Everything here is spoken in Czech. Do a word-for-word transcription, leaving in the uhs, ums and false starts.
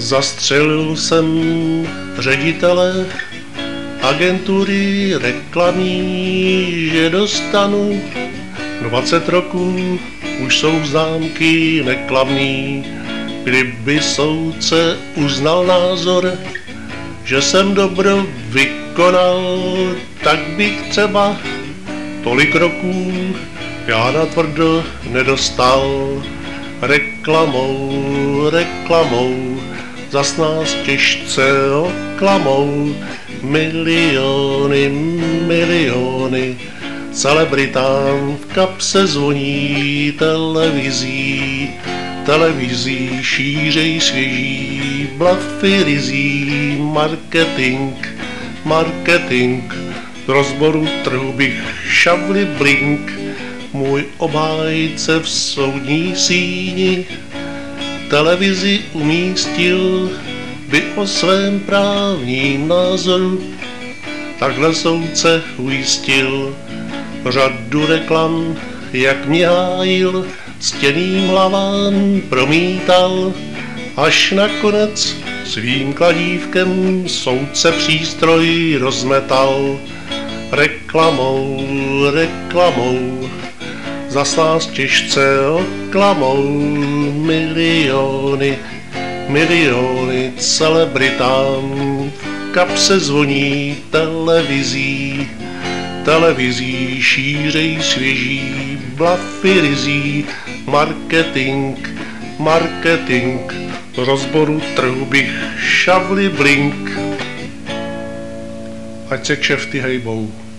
Zastřelil jsem ředitele agentury reklamní, že dostanu dvacet roků, už jsou známky neklamný. Kdyby soudce uznal názor, že jsem dobro vykonal, tak bych třeba tolik roků já natvrdo nedostal. Reklamou, reklamou, zas nás těžce oklamou, miliony, miliony, celebritám v kapse zvoní televizí, televizí šířej svěží, blafy rizí, marketing, marketing, z rozboru trhu bych šavli blink, můj obhájce v soudní síni televizi umístil by o svém právním názoru, takhle soudce ujistil. Řadu reklam, jak mě hájil, ctěným hlavám promítal, až nakonec svým kladívkem soudce přístroj rozmetal. Reklamou, reklamou, zas nás těžce oklamou, miliony, miliony, celebritám v kapse zvoní televizí, televizí šířej svěží, blafy rizí, marketing, marketing, z rozboru trhu bych šavli blink, ať se kšefty hejbou.